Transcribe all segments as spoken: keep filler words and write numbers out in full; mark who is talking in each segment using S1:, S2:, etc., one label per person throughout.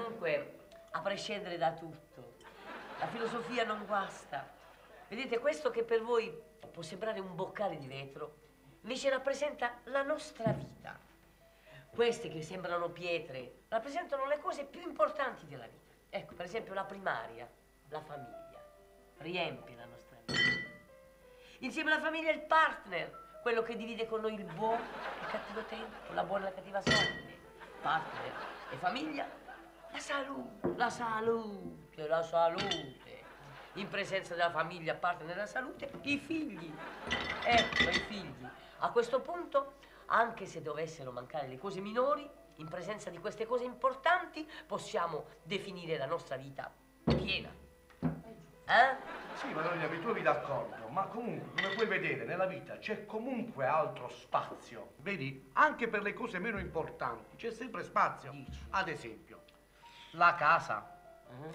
S1: comunque, a prescindere da tutto, la filosofia non guasta. Vedete, questo che per voi può sembrare un boccale di vetro, invece rappresenta la nostra vita. Queste che sembrano pietre rappresentano le cose più importanti della vita. Ecco, per esempio, la primaria, la famiglia, riempie la nostra vita. Insieme alla famiglia il partner, quello che divide con noi il buono e il cattivo tempo, la buona e la cattiva sorte. Partner e famiglia, la salute, la salute, la salute. In presenza della famiglia, partner della salute, i figli. Ecco, i figli. A questo punto, anche se dovessero mancare le cose minori, in presenza di queste cose importanti, possiamo definire la nostra vita piena. Eh?
S2: Sì, Madonna, mi trovi d'accordo, ma comunque, come puoi vedere, nella vita c'è comunque altro spazio. Vedi? Anche per le cose meno importanti c'è sempre spazio. Dici. Ad esempio, la casa, uh-huh.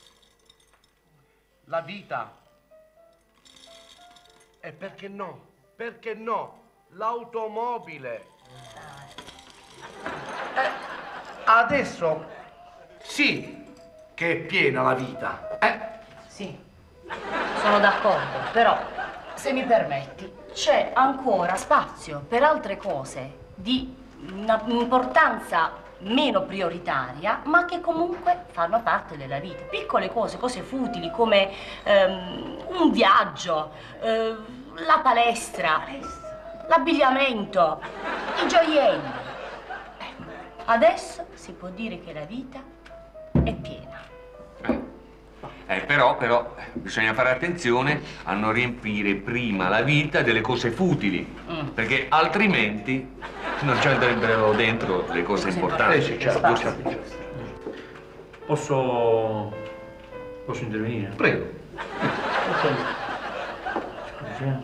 S2: la vita e perché no? Perché no? L'automobile. Eh, adesso sì che è piena la vita. Eh?
S3: Sì, sono d'accordo, però se mi permetti c'è ancora spazio per altre cose di un'importanza meno prioritaria, ma che comunque fanno parte della vita. Piccole cose, cose futili come ehm, un viaggio, eh, la palestra, l'abbigliamento, i gioielli. Ecco, adesso si può dire che la vita è piena.
S4: Eh, però, però, bisogna fare attenzione a non riempire prima la vita delle cose futili, mm. perché altrimenti non ci andrebbero dentro le cose importanti.
S2: Eh, sì, certo, certo.
S5: Posso... posso intervenire?
S2: Prego.
S5: Scusi.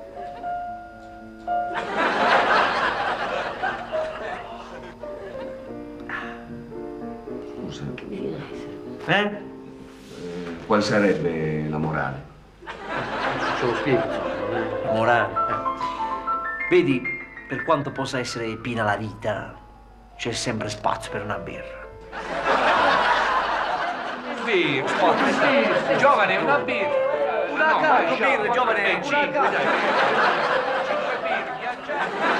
S4: Scusa.
S5: Eh?
S4: Qual sarebbe la morale?
S5: Ce lo spiego, la morale. Eh. Vedi, per quanto possa essere piena la vita, c'è sempre spazio per una birra.
S4: Birra, spazio. Giovane, una birra.
S2: Una
S4: no,
S2: caccia.
S4: birra, giovane, cinque, dai. Cinque birre, ghiacciate.